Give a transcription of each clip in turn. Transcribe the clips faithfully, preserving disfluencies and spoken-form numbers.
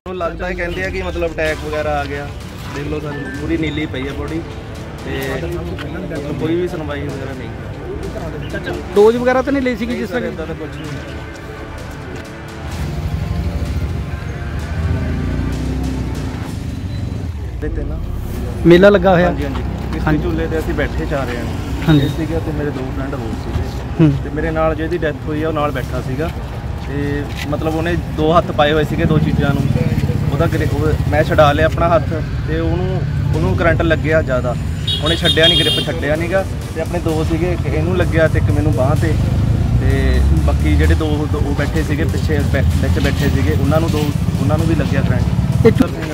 लगता है कहते हैं कि मतलब अटैक वगैरह आ गया। देख लो सर पूरी नीली पई है बॉडी ते मतलब कोई भी सुनवाई वगैरह नहीं। डोज वगैरह तो नहीं ली सी जिस तरह इदा तो कुछ नहीं देते ना। मेला लगा होया हाँ जी हाँ जी झूले ते ਅਸੀਂ बैठे चाह रहे हैं। हाँ जी ਸੀਗਾ ਤੇ ਮੇਰੇ ਦੋ ਫਰੈਂਡ ਹੋਰ ਸੀਗੇ ਤੇ ਮੇਰੇ ਨਾਲ ਜਿਹਦੀ ਡੈਥ ਹੋਈ ਆ ਉਹ ਨਾਲ ਬੈਠਾ ਸੀਗਾ ਤੇ ਮਤਲਬ ਉਹਨੇ ਦੋ ਹੱਥ ਪਾਏ ਹੋਏ ਸੀਗੇ ਦੋ ਚੀਜ਼ਾਂ ਨੂੰ ਉਹਦਾ ਮੈਂ ਛਡਾ ਲਿਆ ਆਪਣਾ ਹੱਥ ਤੇ ਉਹਨੂੰ ਉਹਨੂੰ ਕਰੰਟ ਲੱਗਿਆ ਜ਼ਿਆਦਾ ਉਹਨੇ ਛੱਡਿਆ ਨਹੀਂ ਗ੍ਰਿਪ ਛੱਡਿਆ ਨਹੀਂਗਾ ਤੇ ਆਪਣੇ ਦੋ ਸੀਗੇ ਇੱਕ ਇਹਨੂੰ ਲੱਗਿਆ ਤੇ ਇੱਕ ਮੈਨੂੰ ਬਾਂਹ ਤੇ ਤੇ ਬਾਕੀ ਜਿਹੜੇ ਦੋ ਉਹ ਬੈਠੇ ਸੀਗੇ ਪਿੱਛੇ ਵਿੱਚ ਬੈਠੇ ਸੀਗੇ ਉਹਨਾਂ ਨੂੰ ਦੋ ਉਹਨਾਂ ਨੂੰ ਵੀ ਲੱਗਿਆ ਕਰੰਟ।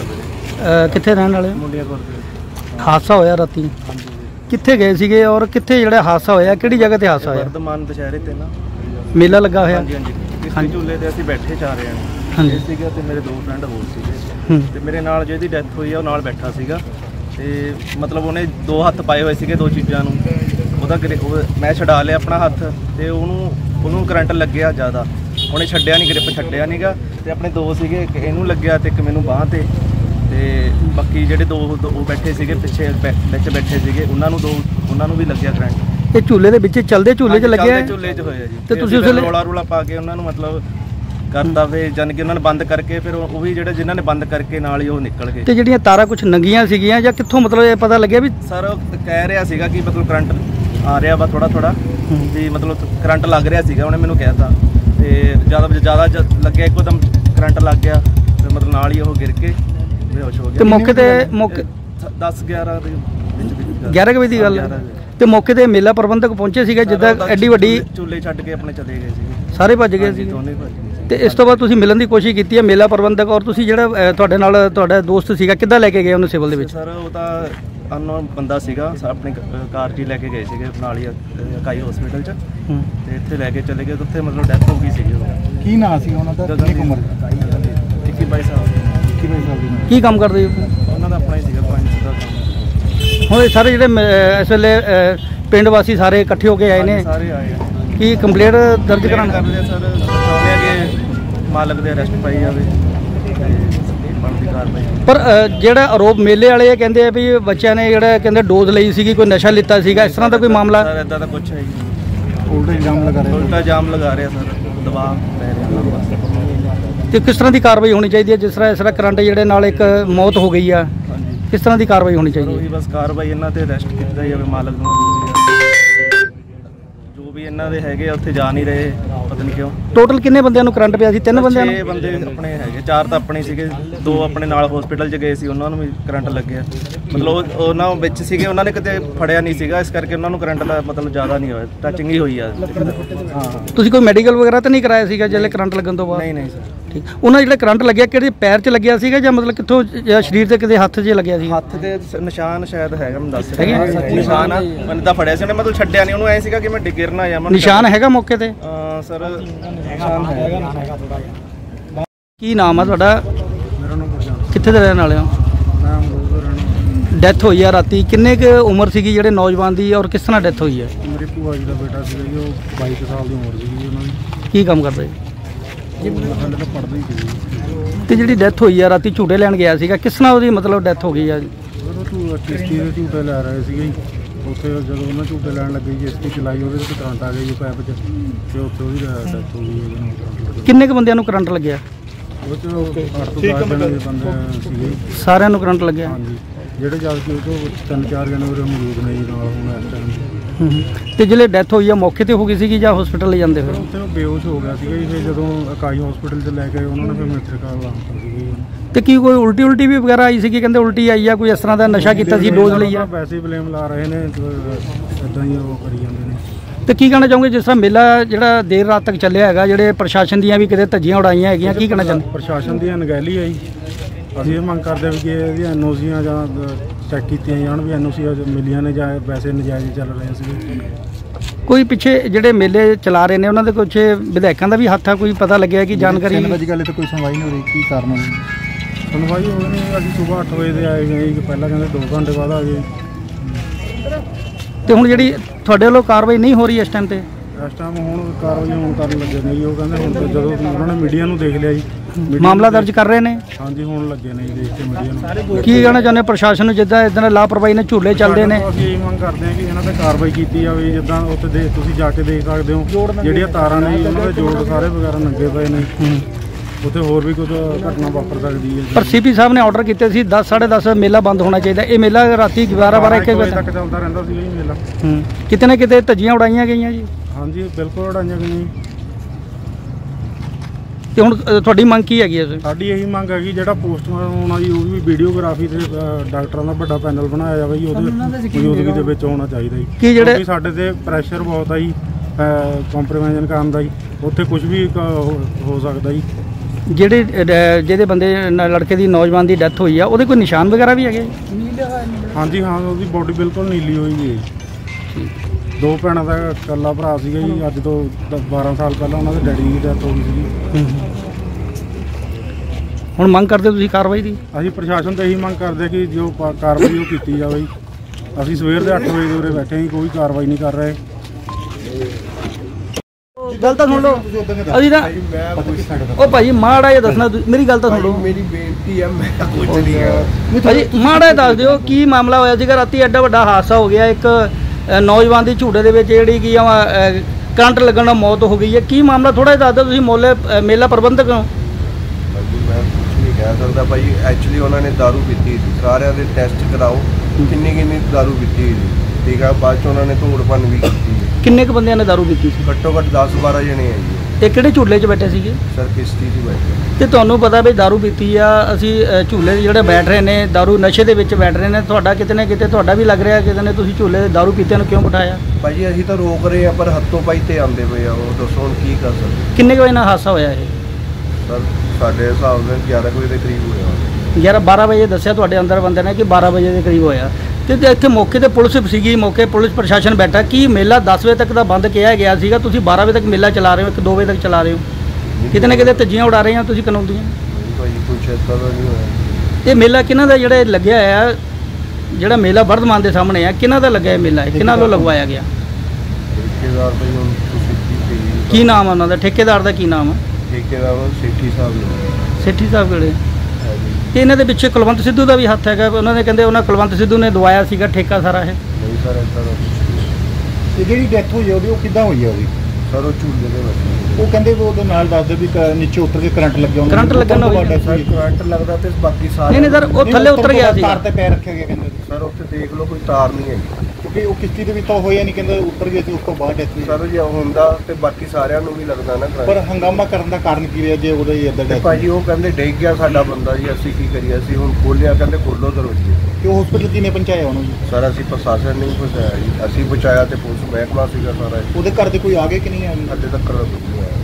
ਕਿੱਥੇ ਰਹਿਣ ਵਾਲੇ ਮੁੰਡਿਆਂ ਕੋਲ ਹਾਦਸਾ ਹੋਇਆ ਰਾਤੀ ਕਿੱਥੇ ਗਏ ਸੀਗੇ ਔਰ ਕਿੱਥੇ ਜਿਹੜਾ ਹਾਦਸਾ ਹੋਇਆ ਕਿਹੜੀ ਜਗ੍ਹਾ ਤੇ ਹਾਦਸਾ ਹੋਇਆ? ਵਰਧਮਾਨ ਦੁਸ਼ਹਿਰੇ ਤੇ ਨਾ ਮੇਲਾ ਲੱਗਾ ਹੋਇਆ। ਹਾਂਜੀ ਹਾਂਜੀ ਇਸ ਝੂਲੇ ਤੇ ਅਸੀਂ ਬੈਠੇ ਚਾਹ ਰਹੇ ਹਾਂ। ਹਾਂਜੀ ਸੀਗਾ ਤੇ ਮੇਰੇ ਦੋ ਫਰੈਂਡ ਹੋਰ ਸੀਗੇ ਤੇ ਮੇਰੇ ਨਾਲ ਜਿਹਦੀ ਡੈਥ ਹੋਈ ਆ ਉਹ ਨਾਲ ਬੈਠਾ ਸੀਗਾ ਤੇ ਮਤਲਬ ਉਹਨੇ ਦੋ ਹੱਥ ਪਾਏ ਹੋਏ ਸੀਗੇ ਦੋ ਚੀਜ਼ਾਂ ਨੂੰ ਉਹਦਾ ਮੈਂ ਛਡਾ ਲਿਆ ਆਪਣਾ ਹੱਥ ਤੇ ਉਹਨੂੰ ਉਹਨੂੰ ਕਰੰਟ ਲੱਗਿਆ ਜ਼ਿਆਦਾ ਉਹਨੇ ਛੱਡਿਆ ਨਹੀਂ ਗ੍ਰਿਪ ਛੱਡਿਆ ਨਹੀਂਗਾ ਤੇ ਆਪਣੇ ਦੋ ਸੀਗੇ ਇੱਕ ਇਹਨੂੰ ਲੱਗਿਆ ਤੇ ਇੱਕ ਮੈਨੂੰ ਬਾਂਹ ਤੇ ਤੇ ਬਾਕੀ ਜਿਹੜੇ ਦੋ ਉਹ ਬੈਠੇ ਸੀਗੇ ਪਿੱਛੇ ਵਿੱਚ ਬੈਠੇ ਸੀਗੇ ਉਹਨਾਂ ਨੂੰ ਦੋ ਉਹਨਾਂ ਨੂੰ ਵੀ ਲੱਗਿਆ ਕਰੰਟ। ਇਹ ਝੂਲੇ ਦੇ ਵਿੱਚ ਚੱਲਦੇ ਝੂਲੇ 'ਚ ਲੱਗਿਆ ਝੂਲੇ 'ਚ ਹੋਇਆ ਜੀ ਤੇ ਤੁਸੀਂ ਉਸ ਵੇਲੇ ਰੋਲਾ ਰੋਲਾ ਪਾ ਕੇ ਉਹਨਾਂ ਨੂੰ ਮਤਲਬ ਕਰਦਾ ਵੇ ਜਾਨ ਕਿ ਉਹਨਾਂ ਨੇ ਬੰਦ ਕਰਕੇ ਫਿਰ ਉਹ ਵੀ ਜਿਹੜੇ ਜਿਨ੍ਹਾਂ ਨੇ ਬੰਦ ਕਰਕੇ ਨਾਲ ਹੀ ਉਹ ਨਿਕਲ ਗਏ। ਤੇ ਜਿਹੜੀਆਂ ਤਾਰਾਂ ਕੁਝ ਨੰਗੀਆਂ ਸੀਗੀਆਂ ਜਾਂ ਕਿੱਥੋਂ ਮਤਲਬ ਇਹ ਪਤਾ ਲੱਗਿਆ ਵੀ ਸਰ ਕਹਿ ਰਿਹਾ ਸੀਗਾ ਕਿ ਮਤਲਬ ਕਰੰਟ ਆ ਰਿਹਾ ਵਾ ਥੋੜਾ ਥੋੜਾ ਵੀ ਮਤਲਬ ਕਰੰਟ ਲੱਗ ਰਿਹਾ ਸੀਗਾ ਉਹਨੇ ਮੈਨੂੰ ਕਹਿ ਤਾ ਤੇ ਜ਼ਿਆਦਾ ਜ਼ਿਆਦਾ ਲੱਗਿਆ ਇੱਕੋ ਦਮ ਕਰੰਟ ਲੱਗ ਗਿਆ ਤੇ ਮਤਲਬ ਨਾਲ ਹੀ ਉਹ ਗਿਰ ਕੇ ਬੇਹੋਸ਼ ਹੋ ਗਿਆ। ਤੇ ਮੌਕੇ ਤੇ ਮੌਕੇ ਦਸ ਗਿਆਰਾਂ ਦੇ ਵਿੱਚ ਗਿਆਰਾਂ ਵਜੇ ਦੀ ਗੱਲ ਹੈ ਤੇ ਮੌਕੇ ਤੇ ਮੇਲਾ ਪ੍ਰਬੰਧਕ ਪਹੁੰਚੇ ਸੀਗੇ ਜਿੱਦਾਂ ਐਡੀ ਵੱਡੀ ਝੂਲੇ ਛੱਡ ਕੇ ਆਪਣੇ ਚਲੇ ਗਏ ਸੀਗੇ ਸਾਰੇ ਭੱਜ ਗਏ ਸੀ ਦੋਨੇ ਭੱਜ ਗਏ। ਤੇ ਇਸ ਤੋਂ ਬਾਅਦ ਤੁਸੀਂ ਮਿਲਣ ਦੀ ਕੋਸ਼ਿਸ਼ ਕੀਤੀ ਹੈ ਮੇਲਾ ਪ੍ਰਬੰਧਕ ਔਰ ਤੁਸੀਂ ਜਿਹੜਾ ਤੁਹਾਡੇ ਨਾਲ ਤੁਹਾਡਾ ਦੋਸਤ ਸੀਗਾ ਕਿੱਦਾਂ ਲੈ ਕੇ ਗਏ ਉਹਨੂੰ ਸਿਵਲ ਦੇ ਵਿੱਚ? ਸਰ ਉਹ ਤਾਂ ਅਨਨੋਨ ਬੰਦਾ ਸੀਗਾ ਆਪਣੀ ਕਾਰ 'ਚ ਹੀ ਲੈ ਕੇ ਗਏ ਸੀਗੇ ਨਾਲ ਹੀ ਇਕਾਈ ਹਸਪੀਟਲ 'ਚ ਤੇ ਇੱਥੇ ਲੈ ਕੇ ਚਲੇ ਗਏ ਉੱਥੇ ਮਤਲਬ ਡੈਥ ਹੋ ਗਈ ਸੀਗੀ। ਕੀ ਨਾਂ ਸੀ ਉਹਨਾਂ ਦਾ ਕਿੰਨੀ ਉਮਰ ਇੱਕੀ ਬਾਈ ਸਾਲ ਇੱਕੀ ਬਾਈ ਸਾਲ ਦੀ। ਕੀ ਕੰਮ ਕਰਦੇ ਹੋ? ਉਹਨਾਂ ਦਾ ਆਪਣਾ ਹੀ ਸੀਗਾ ਪੁਆਇੰਟਸ ਦਾ ਕੰਮ। ਹੁਣ ਸਾਰੇ ਜਿਹੜੇ ਇਸ ਵੇਲੇ ਪਿੰਡ ਵਾਸੀ ਸਾਰੇ ਇਕੱਠੇ ਹੋ ਕੇ ਆਏ ਨੇ ਸਾਰੇ ਆਏ ਆ ਕੀ ਕੰਪਲੇਂਟ ਦਰਜ ਕਰਾਉਣ ਕਰ ਲਿਆ ਸਰ ਚਾਹੁੰਦੇ ਆ ਕਿ ਮਾਲਕ ਦੇ ਅਰੈਸਟ ਪਾਈ ਜਾਵੇ ਬਣਦੀ ਕਾਰਵਾਈ। ਪਰ ਜਿਹੜਾ ਆਰੋਪ ਮੇਲੇ ਵਾਲੇ ਇਹ ਕਹਿੰਦੇ ਆ ਵੀ ਬੱਚਿਆਂ ਨੇ ਜਿਹੜਾ ਕਹਿੰਦੇ ਡੋਜ਼ ਲਈ ਸੀਗੀ ਕੋਈ ਨਸ਼ਾ ਲਿੱਤਾ ਸੀਗਾ ਇਸ ਤਰ੍ਹਾਂ ਦਾ ਕੋਈ ਮਾਮਲਾ? ਸਰ ਇਦਾਂ ਦਾ ਕੁਝ ਹੈ ਜੀ ਉਲਟਾ ਇਲਜ਼ਾਮ ਲਗਾ ਰਿਹਾ ਉਲਟਾ ਇਲਜ਼ਾਮ ਲਗਾ ਰਿਹਾ ਸਰ ਦਬਾਅ ਪੈ ਰਿਹਾ ਉਹਨਾਂ ਵਾਸਤੇ। ਤੇ ਕਿਸ ਤਰ੍ਹਾਂ ਦੀ ਕਾਰਵਾਈ ਹੋਣੀ ਚਾਹੀਦੀ ਹੈ ਜਿਸ ਤਰ੍ਹਾਂ ਇਸ ਤਰ੍ਹਾਂ ਕਰੰਟ ਜਿਹੜੇ ਨਾਲ ਇੱਕ ਮੌਤ ਹੋ ਗਈ ਆ ਕਿਸ ਤਰ੍ਹਾਂ ਦੀ ਕਾਰਵਾਈ ਹੋਣੀ ਚਾਹੀਦੀ ਹੈ? ਉਹੀ ਬਸ ਕਾਰਵਾਈ ਇਹਨਾਂ ਤੇ ਅਰੈਸਟ ਕੀਤਾ ਜਾਵੇ ਮਾਲਕ ਨੂੰ ਜੋ ਵੀ ਇਹਨਾਂ ਦੇ ਹੈਗੇ ਆ ਉੱਥੇ ਜਾ ਨਹੀਂ ਰਹੇ ਪਤਾ ਨਹੀਂ ਕਿਉਂ। ਟੋਟਲ ਕਿੰਨੇ ਬੰਦਿਆਂ ਨੂੰ ਕਰੰਟ ਪਿਆ ਸੀ? ਤਿੰਨ ਬੰਦਿਆਂ ਨੂੰ? ਛੇ ਬੰਦੇ ਆਪਣੇ ਹੈਗੇ ਚਾਰ ਤਾਂ ਆਪਣੇ ਸੀਗੇ ਦੋ ਆਪਣੇ ਨਾਲ ਹਸਪੀਟਲ 'ਚ ਗਏ ਸੀ ਉਹਨਾਂ ਨੂੰ ਵੀ ਕਰੰਟ ਲੱਗਿਆ ਮਤਲਬ ਉਹਨਾਂ ਵਿੱਚ ਸੀਗੇ ਉਹਨਾਂ ਨੇ ਕਿਤੇ ਫੜਿਆ ਨਹੀਂ ਸੀਗਾ ਇਸ ਕਰਕੇ ਉਹਨਾਂ ਨੂੰ ਕਰੰਟ ਦਾ ਮਤਲਬ ਜ਼ਿਆਦਾ ਨਹੀਂ ਹੋਇਆ ਟੱਚਿੰਗ ਹੀ ਹੋਈ ਆ। ਹਾਂ ਤੁਸੀਂ ਕੋਈ ਮੈਡੀਕਲ ਵਗੈਰਾ ਤਾਂ ਨਹੀਂ ਕਰਾਇਆ ਸੀਗਾ ਜਿਹੜੇ ਕਰੰਟ ਲੱਗਣ ਤੋਂ ਬਾਅਦ? ਨਹੀਂ ਨਹੀਂ ਸਰ। ਠੀਕ ਉਹਨਾਂ ਜਿਹੜਾ ਕਰੰਟ ਲੱਗਿਆ ਕਿਹੜੇ ਪੈਰ 'ਚ ਲੱਗਿਆ ਸੀਗਾ ਜਾਂ ਮਤਲਬ ਕਿੱਥੋਂ ਸਰੀਰ ਤੇ ਕਿਤੇ ਹੱਥ 'ਚ ਲੱਗਿਆ ਸੀ? ਹੱਥ ਤੇ ਨਿਸ਼ਾਨ ਸ਼ਾਇਦ ਹੈਗਾ ਮੈਂ ਦੱਸ ਰਿਹਾ ਨਿਸ਼ਾਨ ਆ ਮੈਨੂੰ ਤਾਂ ਫੜਿਆ ਸੀ ਉਹਨੇ ਮਤਲਬ ਛੱਡਿਆ ਨਹੀਂ ਉਹਨੂੰ ਐ ਸੀਗਾ ਕਿ ਮੈਂ ਡਿੱਗਰ ਨਾ ਜਾਵਾਂ। ਨਿਸ਼ਾਨ ਹੈਗਾ ਮੌਕੇ ਤੇ? ਸਰ ਨਿਸ਼ਾਨ ਹੈਗਾ। ਕੀ ਨਾਮ ਆ ਤੁਹਾਡਾ? ਮੇਰਾ ਨਾਮ ਪ੍ਰਸ਼ਾਂਤ। ਕਿੱਥੇ ਦੇ ਰਹਿਣ ਵਾਲੇ ਹੋ? ਮੈਂ ਅਮਰੂਦ ਰਹਿਣਾ। ਡੈਥ ਹੋਈ ਆ ਰਾਤੀ ਕਿੰਨੇ ਕੁ ਉਮਰ ਸੀਗੀ ਜਿਹੜੇ ਨੌਜਵਾਨ ਦੀ ਔਰ ਕਿਸ ਤਰ੍ਹਾਂ ਡੈਥ ਹੋਈ ਹੈ? ਮੇਰੀ ਭੂਆ ਜੀ ਦਾ ਬੇਟਾ ਸੀਗਾ ਜੀ ਉਹ ਬਾਈ ਕੁ ਸਾਲ ਦੀ ਉਮਰ ਸੀਗੀ ਉਹਨਾਂ ਦੀ। ਕੀ ਕੰਮ ਕਰਦੇ? ਹਾਲੇ ਤਾਂ ਪੜ੍ਹਦਾ ਹੀ ਸੀ। ਤੇ ਜਿਹੜੀ ਡੈਥ ਹੋਈ ਆ ਰਾਤੀ ਝੂਟੇ ਲੈਣ ਗਿਆ ਸੀਗਾ ਕਿਸ ਤਰ੍ਹਾਂ ਉਹਦੀ ਮਤਲਬ ਡੈਥ ਹੋ ਗਈ ਆ? ਉਹ ਝੂਟੇ ਕਿਸ਼ਤੀ ਦੇ ਝੂਟੇ ਲੈ ਰਹੇ ਸੀਗੇ ਜੀ ਉੱਥੇ ਜਦੋਂ ਉਹਨਾਂ ਝੂਟੇ ਲੈਣ ਲੱਗੇ ਜੀ ਕਿਸ਼ਤੀ ਚਲਾਈ ਉਹਦੇ ਵਿੱਚ ਕਰੰਟ ਆ ਗਿਆ ਜੀ ਪੈਪ 'ਚ ਤੇ ਉੱਥੇ ਉਹਦੀ ਡੈਥ ਹੋ ਗਈ। ਕਿੰਨੇ ਕੁ ਬੰਦਿਆਂ ਨੂੰ ਕਰੰਟ ਲੱਗਿਆ? ਉਹ 'ਚ ਅੱਠ ਤੋਂ ਦਸ ਜਣੇ ਦੇ ਬੰਦੇ ਸੀਗੇ। ਸਾਰਿਆਂ ਨੂੰ ਕਰੰਟ ਲੱਗਿਆ? ਹਾਂਜੀ ਜਿਹੜੇ ਜਦ ਕਿ ਉਹ ਤੋਂ ਤਿੰਨ ਚਾਰ ਜਣੇ ਉਰੇ ਮੌਜੂਦ ਨੇ ਜੀ ਨਾਲ ਹੁਣ ਇਸ ਟਾਈਮ। ਤੇ ਜਿਹੜੇ ਡੈਥ ਹੋਈ ਆ ਮੌਕੇ ਤੇ ਹੋ ਗਈ ਸੀਗੀ ਜਾਂ ਹਸਪੀਟਲ ਲੈ ਜਾਂਦੇ ਹੋਏ? ਉੱਥੇ ਉਹ ਬੇਹੋਸ਼ ਹੋ ਗਿਆ ਸੀਗਾ ਜੀ ਫਿਰ ਜਦੋਂ ਇਕਾਈ ਹਸਪੀਟਲ 'ਚ ਲੈ ਕੇ ਉਹਨਾਂ ਨੇ ਫਿਰ ਮਿੱਤਰ ਕਾਲ ਲਾਉਂਦਾ ਸੀਗੀ। ਤੇ ਕੀ ਕੋਈ ਉਲਟੀ ਉਲਟੀ ਵੀ ਵਗੈਰਾ ਆਈ ਸੀਗੀ ਕਹਿੰਦੇ ਉਲਟੀ ਆਈ ਆ ਕੋਈ ਇਸ ਤਰ੍ਹਾਂ ਦਾ ਨਸ਼ਾ ਕੀਤਾ ਸੀ ਡੋਜ਼ ਲਈ ਆ? ਵੈਸੇ ਹੀ ਬਲੇਮ ਲਾ ਰਹੇ ਨੇ ਇੱਦਾਂ ਹੀ ਉਹ ਕਰੀ ਜਾਂਦੇ ਨੇ। ਤੇ ਕੀ ਕਹਿਣਾ ਚਾਹੋਗੇ ਜਿਸ ਤਰ੍ਹਾਂ ਮੇਲਾ ਜਿਹੜਾ ਦੇਰ ਰਾਤ ਤੱਕ ਚੱਲਿਆ ਹੈਗਾ ਜਿਹੜੇ ਪ੍ਰਸ਼ਾਸਨ ਦੀਆਂ ਵੀ ਕਿਤੇ ਧੱਜੀਆਂ ਉਡਾਈਆਂ ਹੈਗੀਆਂ ਕੀ ਕਹਿਣਾ ਚਾਹੁੰਦੇ? ਪ੍ਰਸ਼ਾਸਨ ਦੀ ਅਣਗਹਿਲੀ ਹੈ ਜੀ ਅਸੀਂ ਇਹ ਮੰਗ ਕਰਦੇ ਹਾਂ ਕਿ ਇਹਦੀਆਂ ਐਨ ਓ ਸੀਆਂ ਜਾਂ ਚੈੱਕ ਕੀਤੀਆਂ ਜਾਣ ਵੀ ਐਨ ਓ ਸੀ ਮਿਲੀਆਂ ਨੇ ਜਾਂ ਵੈਸੇ ਨਜਾਇਜ਼ ਚੱਲ ਰਹੇ ਸੀ। ਕੋਈ ਪਿੱਛੇ ਜਿਹੜੇ ਮੇਲੇ ਚਲਾ ਰਹੇ ਨੇ ਉਹਨਾਂ ਦੇ ਕੁਛ ਵਿਧਾਇਕਾਂ ਦਾ ਵੀ ਹੱਥ ਆ ਕੋਈ ਪਤਾ ਲੱਗਿਆ ਕਿ ਜਾਣਕਾਰੀ? ਅੱਜ ਕੱਲ੍ਹ ਤਾਂ ਕੋਈ ਸੁਣਵਾਈ ਨਹੀਂ ਹੋ ਰਹੀ ਕੀ ਕਾਰਨ ਹੈ? ਸੁਣਵਾਈ ਹੋ ਗਈ ਅਸੀਂ ਸੁਬਾਹ ਅੱਠ ਵਜੇ ਦੇ ਆਏ ਗਏ ਪਹਿਲਾਂ ਕਹਿੰਦੇ ਦੋ ਘੰਟੇ ਬਾਅਦ ਆ ਗਏ। ਤੇ ਹੁਣ ਜਿਹੜੀ ਤੁਹਾਡੇ ਵੱਲੋਂ ਕਾਰਵਾਈ ਨਹੀਂ ਹੋ ਰਹੀ ਇਸ ਟਾਈਮ ਤੇ? ਇਸ ਟਾਈਮ ਹੁਣ ਕਾਰਵਾਈ ਹੁਣ ਕਰਨ ਲੱਗੇ ਨੇ ਜੀ। ਉਹ ਕਹਿੰਦੇ ਹੁਣ ਤਾਂ ਜਦੋਂ ਉਹਨਾਂ ਨੇ ਮੀਡੀਆ ਨੂੰ ਦੇਖ ਲਿਆ ਜੀ, ਮਾਮਲਾ ਦਰਜ ਕਰ ਰਹੇ ਨੇ। ਹਾਂਜੀ ਹੁਣ ਲੱਗੇ ਨੇ ਜੀ ਦੇਖ ਕੇ ਮੀਡੀਆ ਨੂੰ। ਕੀ ਕਹਿਣਾ ਚਾਹੁੰਦੇ ਪ੍ਰਸ਼ਾਸਨ ਨੂੰ, ਜਿੱਦਾਂ ਇਦਾਂ ਲਾਪਰਵਾਹੀ ਨਾਲ ਝੂਲੇ ਚੱਲਦੇ ਨੇ? ਅਸੀਂ ਇਹੀ ਮੰਗ ਕਰਦੇ ਹਾਂ ਕਿ ਇਹਨਾਂ ਤੇ ਕਾਰਵਾਈ ਕੀਤੀ ਜਾਵੇ। ਜਿੱਦਾਂ ਉੱਥੇ ਦੇ ਤੁਸੀਂ ਜਾ ਕੇ ਦੇਖ ਸਕਦੇ ਹੋ ਜਿਹੜੀਆਂ ਤਾਰਾਂ ਨੇ ਜੀ, ਉਹਨਾਂ ਦੇ ਜੋੜ ਸਾਰੇ ਵਗੈਰਾ ਨੰਗੇ ਪਏ ਨੇ। ਉੱਥੇ ਹੋਰ ਵੀ ਕੁਝ ਘਟਨਾ ਵਾਪਰ ਸਕਦੀ ਹੈ। ਪਰ ਸੀਪੀ ਸਾਹਿਬ ਨੇ ਆਰਡਰ ਕੀਤੇ ਸੀ ਦਸ ਸਾਢੇ ਦਸ ਮੇਲਾ ਬੰਦ ਹੋਣਾ ਚਾਹੀਦਾ। ਇਹ ਮੇਲਾ ਰਾਤੀ ਗਿਆਰਾਂ ਬਾਰਾਂ ਇੱਕ ਵਜੇ ਤੱਕ ਚੱਲਦਾ ਰਹਿੰਦਾ ਸੀ ਜੀ ਮੇਲਾ। ਹੂੰ, ਕਿਤੇ ਨਾ ਕਿਤੇ ਧੱਜੀਆਂ ਉਡਾਈਆਂ ਗਈਆਂ ਜੀ। ਹਾਂਜੀ ਬਿਲਕੁਲ ਉਡਾਈਆਂ ਗਈਆਂ ਜੀ। ਤੇ ਹੁਣ ਅ, ਤੁਹਾਡੀ ਮੰਗ ਕੀ ਹੈਗੀ ਹੈ? ਸਾਡੀ ਇਹੀ ਮੰਗ ਹੈਗੀ ਜਿਹੜਾ ਪੋਸਟਮਾਰਟਮ ਹੋਣਾ ਜੀ, ਉਹ ਵੀ ਵੀਡੀਓਗ੍ਰਾਫੀ ਤੇ ਅ, ਡਾਕਟਰਾਂ ਦਾ ਵੱਡਾ ਪੈਨਲ ਬਣਾਇਆ ਜਾਵੇ ਜੀ, ਉਹਦੇ ਮੌਜੂਦਗੀ ਦੇ ਵਿੱਚ ਹੋਣਾ ਚਾਹੀਦਾ ਜੀ। ਕੀ ਜਿਹੜੇ ਕਿਉਂਕਿ ਸਾਡੇ ਤੇ ਪ੍ਰੈਸ਼ਰ ਬਹੁਤ ਆ ਜੀ ਕੰਪਰੋਮਾਈਜ਼ ਕਰਨ ਦਾ ਜੀ। ਉੱਥੇ ਕੁਝ ਵੀ ਕ- ਹੋ ਹੋ ਸਕਦਾ ਜੀ। ਜਿਹੜੇ ਅ, ਜਿਹਦੇ ਬੰਦੇ ਨਾਲ ਲੜਕੇ ਦੀ ਨੌਜਵਾਨ ਦੀ ਡੈਥ ਹੋਈ ਆ, ਉਹਦੇ ਕੋਈ ਨਿਸ਼ਾਨ ਵਗੈਰਾ ਵੀ ਹੈਗੇ? ਹਾਂਜੀ ਹਾਂ, ਉਹਦੀ ਬੋਡੀ ਬਿਲਕੁਲ ਨੀਲੀ ਹੋਈ ਵੀ ਹੈ ਜੀ। ਦੋ ਭੈਣਾਂ ਦਾ ਇਕੱਲਾ ਭਰਾ ਸੀਗਾ ਜੀ। ਅੱਜ ਤੋਂ ਦਸ ਬਾਰਾਂ ਸਾਲ ਪਹਿਲਾਂ ਉਹਨਾਂ ਦੇ ਡੈਡੀ ਦੀ ਡੈਥ ਹੋ ਗਈ ਸੀਗੀ। ਹੁਣ ਮੰਗ ਕਰਦੇ ਤੁਸੀਂ ਕਾਰਵਾਈ ਦੀ? ਅਸੀਂ ਪ੍ਰਸ਼ਾਸਨ ਤੋਂ ਇਹੀ ਮੰਗ ਕਰਦੇ ਕਿ ਜੋ ਪਾ- ਕਾਰਵਾਈ ਉਹ ਕੀਤੀ ਜਾਵੇ ਜੀ। ਅਸੀਂ ਸਵੇਰ ਦੇ ਅੱਠ ਵਜੇ ਦੇ ਉਰੇ ਬੈਠੇ ਹਾਂ, ਕੋਈ ਕਾਰਵਾਈ ਨਹੀਂ ਕਰ ਰਹੇ। ਗੱਲ ਤਾਂ ਸੁਣ ਲਓ ਅਸੀਂ ਤਾਂ ਉਹ ਭਾਜੀ ਮਾੜਾ ਜਿਹਾ ਦੱਸਣਾ, ਮੇਰੀ ਗੱਲ ਤਾਂ ਸੁਣ ਲਓ। ਮੇਰੀ ਬੇਨਤੀ ਆ, ਮੈਂ ਕੁਝ ਨਹੀਂ ਆ ਭਾਜੀ ਮਾੜਾ ਜਿਹਾ ਦੱਸ ਦਿਓ ਕੀ ਮਾਮਲਾ ਹੋਇਆ ਸੀਗਾ ਰਾਤੀ? ਐਡਾ ਵੱਡਾ ਹਾਦਸਾ ਹੋ ਗਿਆ, ਇੱਕ ਅ, ਨੌਜਵਾਨ ਦੀ ਝੂਟੇ ਦੇ ਵਿੱਚ ਜਿਹੜੀ ਕੀ ਆ ਅ, ਕਰੰਟ ਲੱਗਣ ਨਾਲ ਮੌਤ ਹੋ ਗਈ ਹੈ। ਕੀ ਮਾਮਲਾ ਥੋੜਾ ਜਿਹਾ ਦੱਸ ਦਿਓ, ਤੁਸੀਂ ਮੋਲੇ ਅ, ਮੇਲਾ ਪ੍ਰਬੰਧਕ ਹੋ। ਭਾਜੀ ਮੈਂ ਕੁਝ ਨਹੀਂ ਕਹਿ ਸਕਦਾ ਭਾਜੀ। ਐਕਚੁਅਲੀ ਉਹਨਾਂ ਨੇ ਦਾਰੂ ਪੀਤੀ ਸੀ, ਸਾਰਿਆਂ ਦੇ ਟੈਸਟ ਕਰਾਓ ਕਿੰਨੀ ਕਿੰਨੀ ਦਾਰੂ ਪੀਤੀ ਸੀ, ਠੀਕ ਆ। ਬਾਅਦ ਚ ਉਹਨਾਂ ਨੇ ਧੂੜ ਭੰਨ ਵੀ ਕੀਤੀ। ਕਿੰਨੇ ਕੁ ਬੰਦਿਆਂ ਨੇ ਦਾਰੂ ਪੀਤੀ ਸੀ? ਘੱਟੋ ਘੱਟ ਦਸ ਬਾਰਾਂ ਜਣੇ ਆ ਜੀ। ਤੇ ਕਿਹੜੇ ਝੂਲੇ 'ਚ ਬੈਠੇ ਸੀਗੇ? ਸਰ ਕਿਸ਼ਤੀ 'ਚ ਬੈਠੇ। ਤੇ ਤੁਹਾਨੂੰ ਪਤਾ ਵੀ ਦਾਰੂ ਪੀਤੀ ਆ, ਅਸੀਂ ਅ, ਝੂਲੇ 'ਤੇ ਜਿਹੜੇ ਬੈਠ ਰਹੇ ਨੇ ਦਾਰੂ ਨਸ਼ੇ ਦੇ ਵਿੱਚ ਬੈਠ ਰਹੇ ਨੇ। ਤੁਹਾਡਾ ਕਿਤੇ ਨਾ ਕਿਤੇ ਤੁਹਾਡਾ ਵੀ ਲੱਗ ਰਿਹਾ ਕਿਤੇ ਨੇ ਤੁਸੀਂ ਝੂਲੇ 'ਤੇ ਦਾਰੂ ਪੀਤਿਆਂ ਨੂੰ ਕਿਉਂ ਬਿਠਾਇਆ? ਭਾਜੀ ਅਸੀਂ ਤਾਂ ਰੋਕ ਰਹੇ ਆ, ਪਰ ਹੱਥੋਂ ਪਾਈ ਤੇ ਆਉਂਦੇ ਪਏ ਆ। ਉਹ ਦੱਸੋ ਹੁਣ ਕੀ ਕਰ ਸਕਦੇ। ਕਿੰਨੇ ਕੁ ਵਜੇ ਨਾਲ ਹਾਦਸਾ ਹੋਇਆ ਇਹ? ਸਰ ਸਾਡੇ ਹਿਸਾਬ ਨਾਲ ਗਿਆਰਾਂ ਕੁ ਵਜੇ ਦੇ ਕਰੀਬ ਹੋਇਆ। ਯਾਰ ਬਾਰਾਂ ਵਜੇ ਦੱਸਿਆ ਤੁਹਾਡੇ ਅੰਦਰ ਬੰਦੇ ਨੇ ਕਿ ਬਾਰਾਂ ਵਜੇ ਦੇ ਕਰੀਬ ਹੋਇਆ। ਤੇ ਤੇ ਇੱਥੇ ਮੌਕੇ ਤੇ ਪੁਲਿਸ ਸੀਗੀ, ਮੌਕੇ ਪੁਲਿਸ ਪ੍ਰਸ਼ਾਸਨ ਬੈਠਾ। ਕੀ ਮੇਲਾ ਦਸ ਵਜੇ ਤੱਕ ਦਾ ਬੰਦ ਕਿਹਾ ਗਿਆ ਸੀਗਾ, ਤੁਸੀਂ ਬਾਰਾਂ ਵਜੇ ਤੱਕ ਮੇਲਾ ਚਲਾ ਰਹੇ ਹੋ, ਇੱਕ ਦੋ ਵਜੇ ਤੱਕ ਚਲਾ ਰਹੇ ਹੋ। ਕਿਤੇ ਨਾ ਕਿਤੇ ਧੱਜੀਆਂ ਉਡਾ ਰਹੇ ਹੋ ਤੁਸੀਂ ਕਾਨੂੰਨ ਦੀਆਂ। ਭਾਜੀ ਕੁਛ ਏਦਾਂ ਦਾ ਨਹੀਂ ਹੋਇਆ। ਇਹ ਮੇਲਾ ਕਿਹਨਾਂ ਦਾ ਜਿਹੜਾ ਲੱਗਿਆ ਹੋਇਆ, ਜਿਹੜਾ ਮੇਲਾ ਵਰਧਮਾਨ ਦੇ ਸਾਹਮਣੇ ਆ, ਕਿਹਨਾਂ ਦਾ ਲੱਗਿਆ ਇਹ ਮੇਲਾ? ਕਿਹਨਾਂ ਵੱਲੋਂ ਲਗਵਾਇਆ ਗਿਆ? ਠੇਕੇਦਾਰ ਭਾਜੀ ਹੁਣ ਤੁਸੀਂ ਕੀ ਕਹੀਏ। ਕੀ ਨਾਮ ਆ ਉਹਨਾਂ ਦਾ? ਠੇਕੇਦਾਰ ਦਾ ਕੀ ਨਾਮ ਆ? ਠੇਕੇਦਾਰ ਸੇਠੀ ਸਾਹਿਬ ਨੇ। ਸੇਠੀ ਸਾਹਿਬ ਕੋਲੇ। ਹਾਂਜੀ ਤੇ ਇਹਨਾਂ ਦੇ ਪਿੱਛੇ ਕੁਲਵੰਤ ਸਿੱਧੂ ਦਾ ਵੀ ਹੱਥ ਹੈਗਾ। ਉਹਨਾਂ ਨੇ ਕਹਿੰਦੇ ਉਹਨਾਂ ਕੁਲਵੰਤ ਸਿੱਧੂ ਨੇ ਦਵਾਇਆ ਸੀਗਾ ਠੇਕਾ ਸਾਰਾ ਇਹ। ਨਹੀਂ ਸਰ ਏਦਾਂ ਦਾ ਕੁਛ ਨਹੀਂ। ਤੇ ਜਿਹੜੀ ਡੈਥ ਹੋਈ ਆ ਉਹਦੀ, ਉਹ ਕਿੱਦਾਂ ਹੋਈ ਆ ਉਹਦੀ? ਸਰ ਉਹ ਝੂਲੇ ਦੇ ਵਿੱਚ ਉਹ ਕਹਿੰਦੇ ਵੀ ਉਹਦੇ ਨਾਲ ਦੱਸਦੇ ਵੀ ਕ- ਨੀਚੇ ਉਤਰ ਕੇ ਕਰੰਟ ਲੱਗਿਆ ਉਹਨੂੰ। ਕਰੰਟ ਲੱਗਣ ਨਾਲ ਹੋਈ। death ਸਰ ਹੋਈ। ਕਰੰਟ ਲੱਗਦਾ ਤੇ ਬਾਕੀ ਸਾਰੇ ਨਹੀਂ ਨਹੀਂ ਸਰ, ਉਹ ਥੱਲੇ ਉਤਰ ਗਿਆ ਸੀ। ਤਾਰ ਤੇ ਪੈਰ ਰੱਖਿਆ ਗਿਆ ਕਹਿੰਦੇ। ਸਰ ਉੱਥੇ ਦੇਖ ਲਓ ਕੋਈ ਤਾਰ ਨਹੀਂ ਹੈਗੀ। ਕਿਉਂਕਿ ਉਹ ਕਿਸ਼ਤੀ ਦੇ ਵਿੱਚ ਤਾਂ ਹੋਇਆ ਨਹੀਂ, ਕਹਿੰਦੇ ਉੱਤਰ ਗਏ ਸੀ, ਉਸ ਤੋਂ ਬਾਅਦ ਡੈਥ ਹੋਈ। ਸਰ ਜੇ ਹੁੰਦਾ ਤੇ ਬਾਕੀ ਸਾਰਿਆਂ ਨੂੰ ਵੀ ਲੱਗਦਾ ਨਾ ਪਰ ਕਰੰਟ। ਹੰਗਾਮਾ ਕਰਨ ਦਾ ਕਾਰਨ ਕੀ ਰਿਹਾ ਜੇ ਉਹਦਾ ਹੀ ਇਦਾਂ ਤੇ ਡੈਥ? ਭਾਜੀ ਉਹ ਕਹਿੰਦੇ ਡਿੱਗ ਗਿਆ ਸਾਡਾ ਬੰਦਾ ਜੀ, ਅਸੀਂ ਕੀ ਕਰੀਏ। ਅਸੀਂ ਹੁਣ ਖੋਲਿਆ, ਕਹਿੰਦੇ ਖੋਲੋ ਦਰਵਾਜ਼ੇ। ਕਿ ਉਹ ਹਸਪੀਟਲ ਕਿਨੇ ਪਹੁੰਚਾਇਆ ਉਹਨੂੰ ਜੀ? ਸਰ ਅਸੀਂ ਪ੍ਰਸ਼ਾਸਨ ਨਹੀਂ ਪਹੁੰਚਾਇਆ ਜੀ, ਅਸੀਂ ਪਹੁੰਚਾਇਆ ਤੇ ਪੁਲਿਸ ਮਹਿਕਮਾ ਸੀਗਾ ਸਾਰਾ ਇਹ। ਉਹਦੇ ਘਰ ਦੇ ਕੋਈ ਆ ਗਏ ਕਿ ਨਹੀਂ ਆਏ? ਅੱਡੇ ਤੱਕ ਕੁਝ ਨਹੀਂ ਆਇਆ।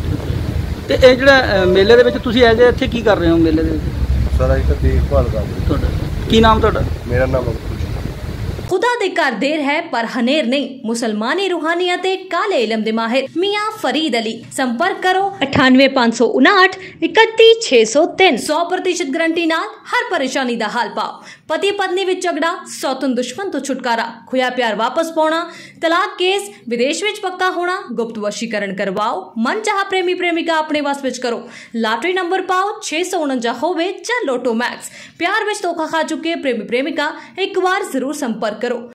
ਤੇ ਇਹ ਜਿਹੜਾ ਅ, ਮੇਲੇ ਦੇ ਵਿੱਚ ਤੁਸੀਂ ਐਜ ਇੱਥੇ ਕੀ ਕਰ ਰਹੇ ਹੋ ਮੇਲੇ ਦੇ ਵਿੱਚ? ਸਰ ਅਸੀਂ ਤਾਂ ਦੇਖਭਾਲ ਕਰਦੇ। ਤੁਹਾਡਾ ਕੀ ਨਾਮ ਤੁਹਾਡਾ? ਮੇਰਾ ਨਾਮ ਅੰਕੁਸ਼। खुदा दे घर देर है पर हनेर नहीं। मुसलमानी रूहानियत काले इलम दे माहिर मियां फरीद अली। संपर्क करो अठानवे पाँच सौ उनाहठ इकतीस छे सौ तीन। सौ प्रतिशत गारंटी नाल हर परेशानी दा हल पाओ। पति पत्नी विच झगड़ा, सौतन दुश्मन तो छुटकारा, खोया प्यार वापस पाउणा, तलाक केस, विदेश विच पक्का होना, गुप्त वशीकरण करवाओ, मन चाह प्रेमी प्रेमिका अपने वस विच करो, लाटरी नंबर पाओ छे सौ उनंजा होवे जां लोटो मैक्स। प्यार विच धोखा खा चुके प्रेमी प्रेमिका एक बार जरूर संपर्क करो।